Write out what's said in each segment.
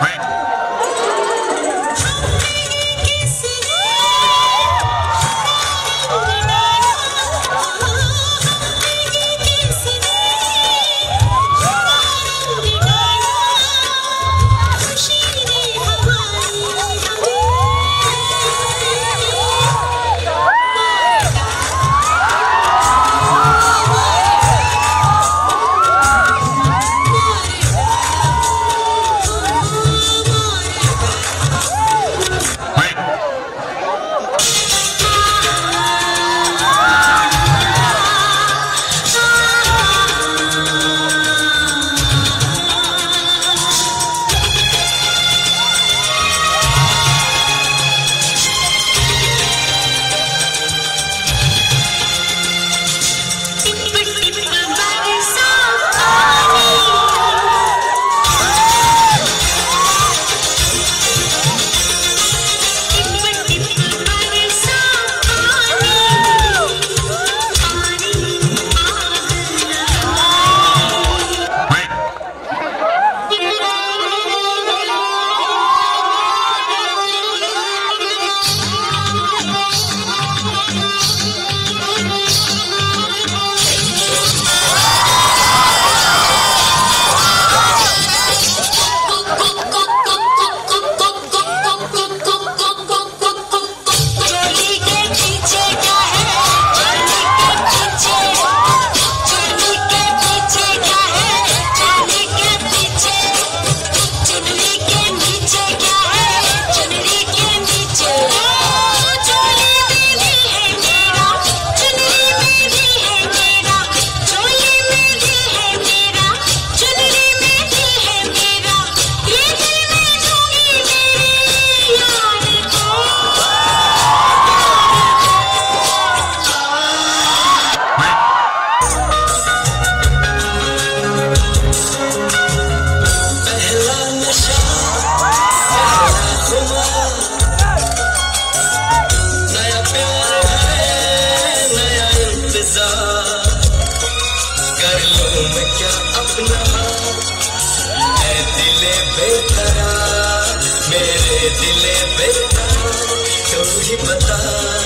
दिले बेकार क्यों ही बता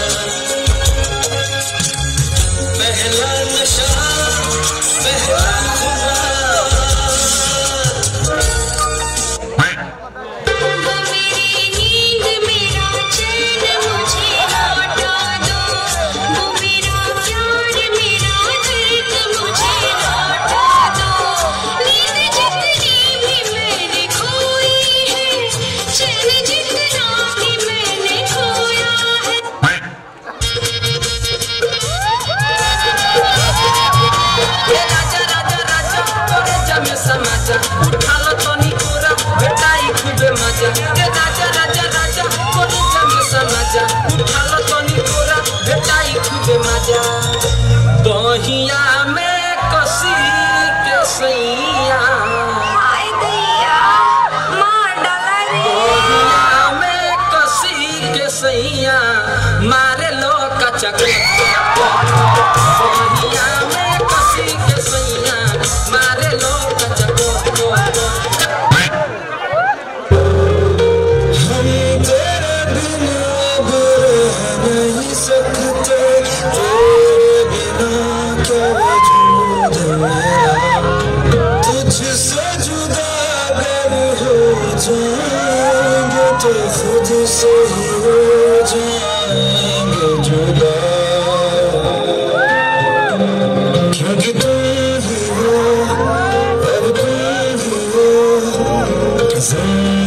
पहला नशा पहला उठा लो तो निकोरा बेटाई खूबे मजा के राजा राजा राजा कोनी जमी समझा उठा लो तो निकोरा बेटाई खूबे मजा बहिया में कसी के सैया हाय दैया मार डाला रे बहिया में कसी के सैया मारे लो कचक बहिया में कसी के सैया मारे लो कचक तो खुद से ही हो जाएंगे जुदा क्योंकि तुम ही हो अब तुम ही हो